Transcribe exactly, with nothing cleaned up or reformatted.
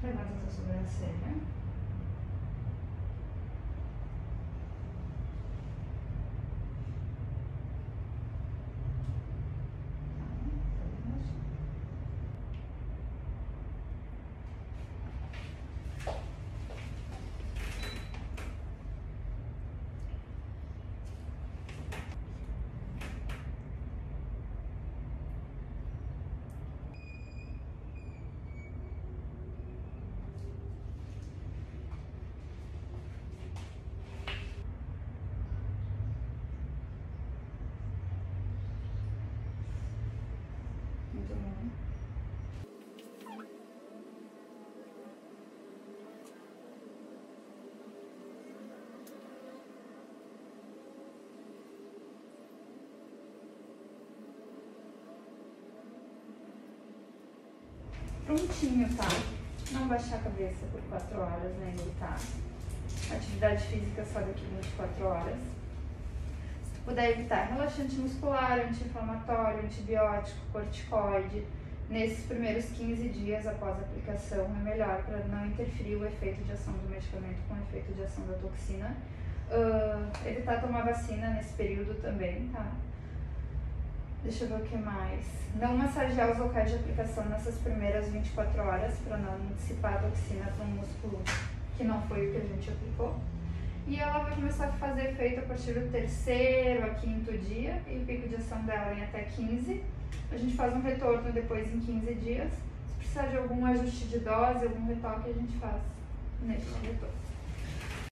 Levanta a sobrancelha. Muito bom. Prontinho, tá? Não baixar a cabeça por quatro horas, né? Evitar. Atividade física só daqui vinte e quatro horas. Se tu puder evitar relaxante muscular, anti-inflamatório, antibiótico, corticoide, nesses primeiros quinze dias após a aplicação é melhor para não interferir o efeito de ação do medicamento com o efeito de ação da toxina. Uh, evitar tomar vacina nesse período também, tá? Deixa eu ver o que mais. Não massagear os locais de aplicação nessas primeiras vinte e quatro horas para não dissipar a toxina para um músculo que não foi o que a gente aplicou. E ela vai começar a fazer efeito a partir do terceiro a quinto dia e o pico de ação dela em até quinze. A gente faz um retorno depois em quinze dias. Se precisar de algum ajuste de dose, algum retoque, a gente faz.